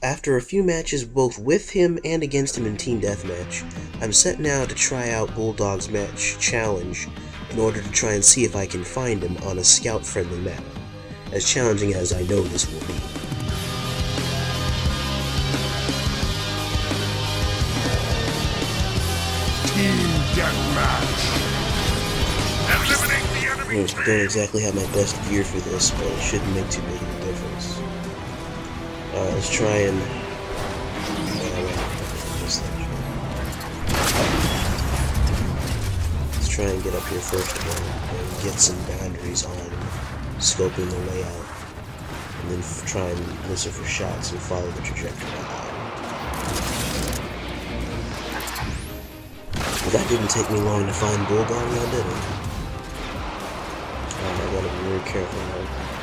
After a few matches both with him and against him in Team Deathmatch, I'm set now to try out Bulldog's match challenge in order to try and see if I can find him on a scout-friendly map, as challenging as I know this will be. Team Deathmatch! Eliminate the enemy! I don't exactly have my best gear for this, but it shouldn't make too big of a difference. Let's try and... let's try and get up here first of all, and get some boundaries on scoping the layout, and then try and listen for shots and follow the trajectory of that. But that didn't take me long to find Bulldog, now did it? I gotta be very careful now.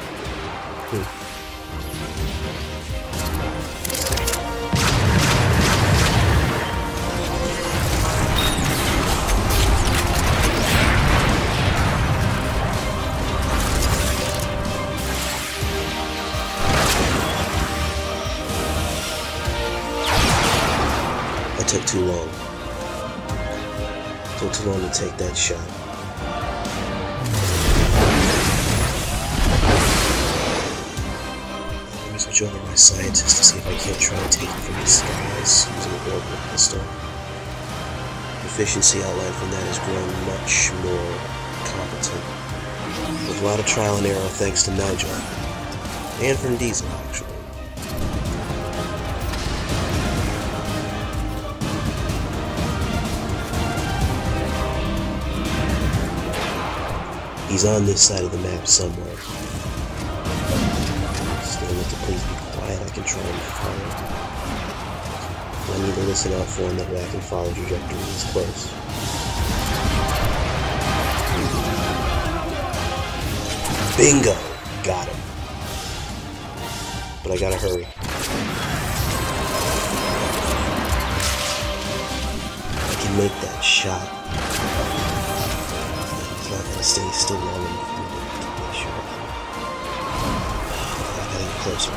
That took too long. Took too long to take that shot. Let me switch over my scientist to see if I can't try and take it from the skies using a orbital pistol. Efficiency outline from that has grown much more competent, with a lot of trial and error thanks to Nigel, and from Diesel actually. He's on this side of the map somewhere. Still need to please be quiet, I can try and follow. I need to listen out for him, that way I can follow trajectory. He's close. Bingo! Got him. But I gotta hurry. I can make that shot. Stay still long enough to make sure. I gotta get closer.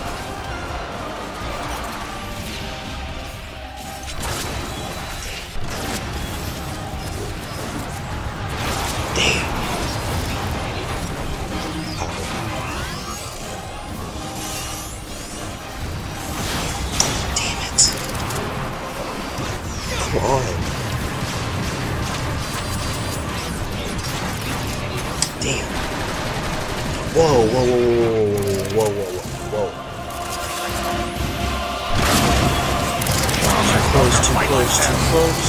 Damn. Ow. Damn it. Come on. Damn. Whoa, whoa, whoa, whoa, whoa, whoa, whoa, whoa. Too close, too close, too close.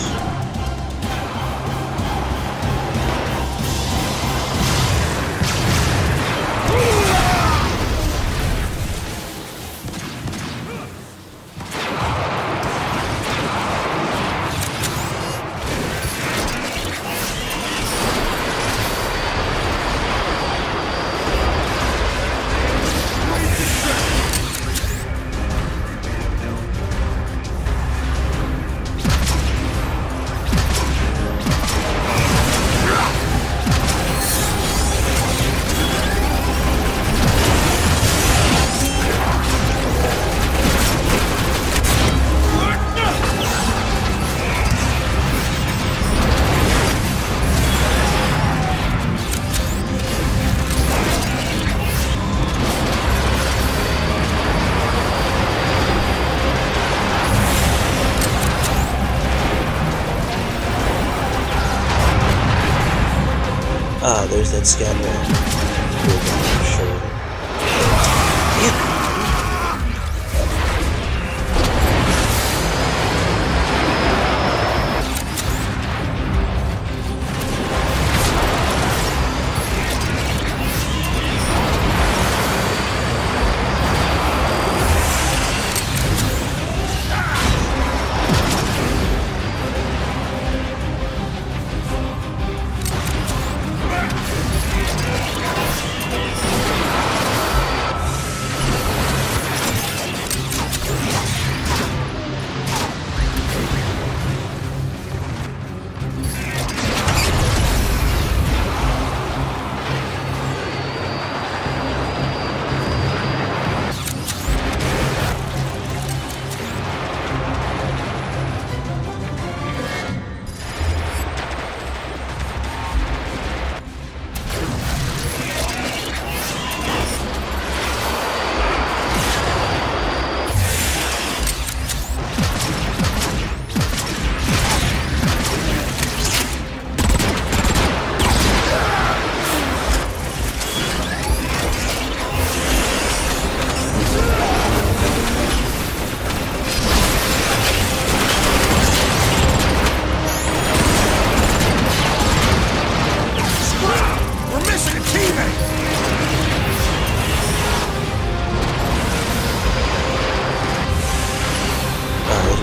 Ah, there's that scat man. Sure. Yeah.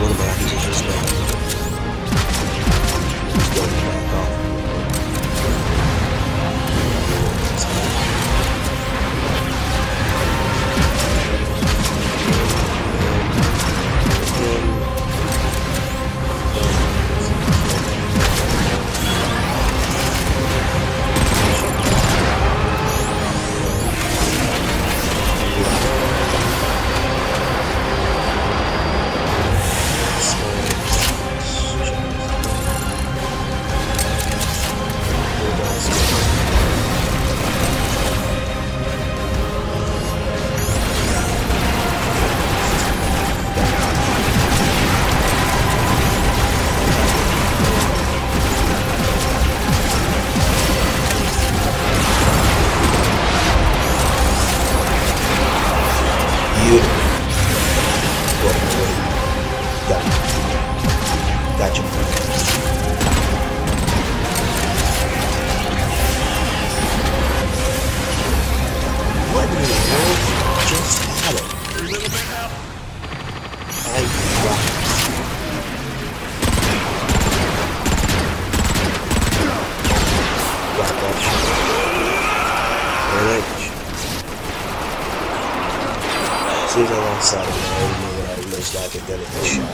the matches are just now. Just going back off. Gotcha. What in the world just happened? I dropped. Got that shot. Alright. As soon as I lost sight of it, I already knew that I was most likely gonna get shot.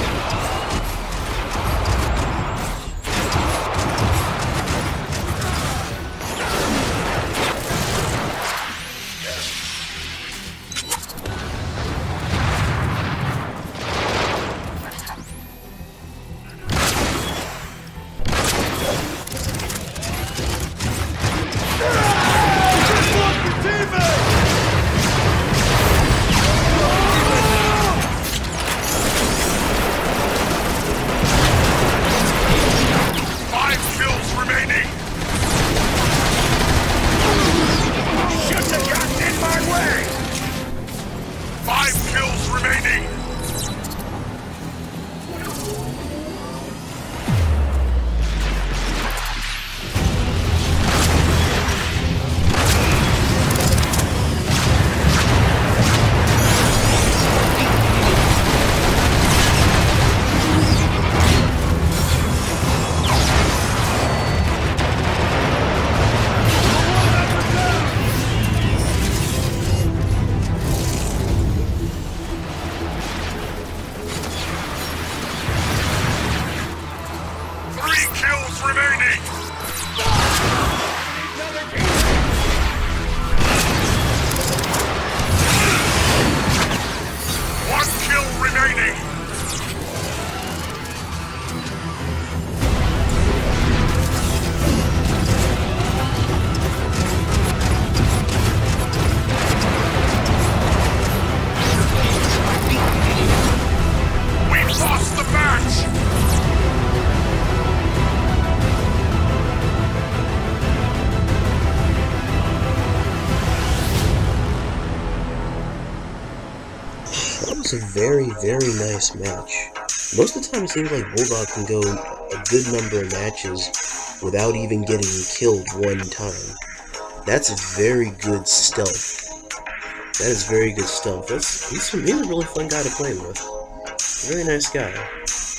A very, very nice match. Most of the time it seems like Bulldog can go a good number of matches without even getting killed one time. That's very good stealth. That is very good stealth. He's a really fun guy to play with. Very nice guy.